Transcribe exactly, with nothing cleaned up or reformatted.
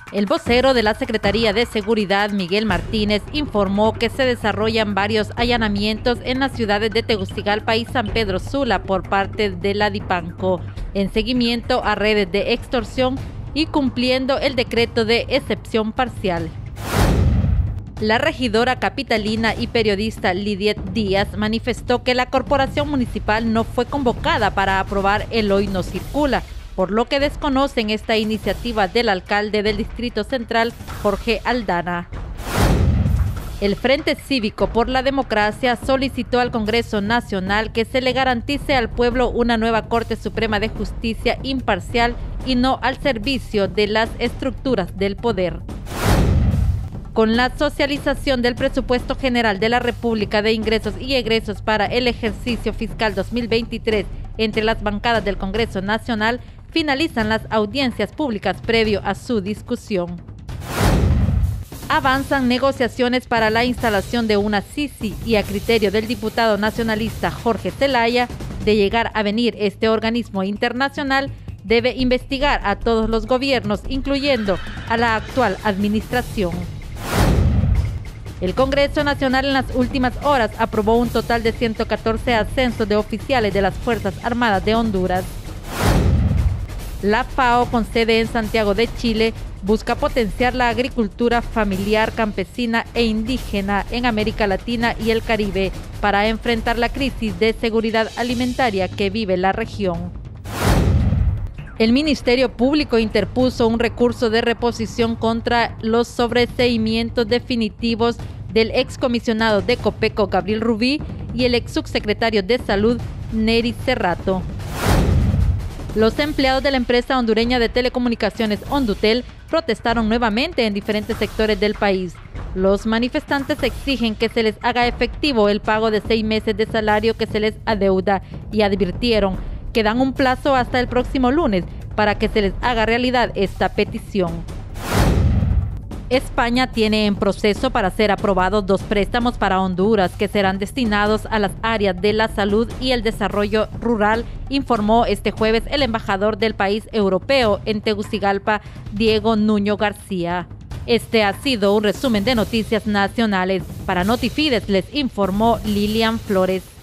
El vocero de la Secretaría de Seguridad, Miguel Martínez, informó que se desarrollan varios allanamientos en las ciudades de Tegucigalpa y San Pedro Sula por parte de la DIPANCO, en seguimiento a redes de extorsión y cumpliendo el decreto de excepción parcial. La regidora capitalina y periodista Lidiet Díaz manifestó que la corporación municipal no fue convocada para aprobar el Hoy No Circula, por lo que desconocen esta iniciativa del alcalde del Distrito Central, Jorge Aldana. El Frente Cívico por la Democracia solicitó al Congreso Nacional que se le garantice al pueblo una nueva Corte Suprema de Justicia imparcial y no al servicio de las estructuras del poder. Con la socialización del Presupuesto General de la República de Ingresos y Egresos para el ejercicio fiscal dos mil veintitrés entre las bancadas del Congreso Nacional, finalizan las audiencias públicas previo a su discusión. Avanzan negociaciones para la instalación de una SISI y a criterio del diputado nacionalista Jorge Zelaya, de llegar a venir este organismo internacional, debe investigar a todos los gobiernos, incluyendo a la actual administración. El Congreso Nacional en las últimas horas aprobó un total de ciento catorce ascensos de oficiales de las Fuerzas Armadas de Honduras. La FAO, con sede en Santiago de Chile, busca potenciar la agricultura familiar, campesina e indígena en América Latina y el Caribe para enfrentar la crisis de seguridad alimentaria que vive la región. El Ministerio Público interpuso un recurso de reposición contra los sobreseimientos definitivos del excomisionado de Copeco, Gabriel Rubí, y el ex subsecretario de Salud, Neri Cerrato. Los empleados de la empresa hondureña de telecomunicaciones Hondutel protestaron nuevamente en diferentes sectores del país. Los manifestantes exigen que se les haga efectivo el pago de seis meses de salario que se les adeuda y advirtieron que dan un plazo hasta el próximo lunes para que se les haga realidad esta petición. España tiene en proceso para ser aprobados dos préstamos para Honduras que serán destinados a las áreas de la salud y el desarrollo rural, informó este jueves el embajador del país europeo en Tegucigalpa, Diego Nuño García. Este ha sido un resumen de noticias nacionales. Para Notifides les informó Lilian Flores.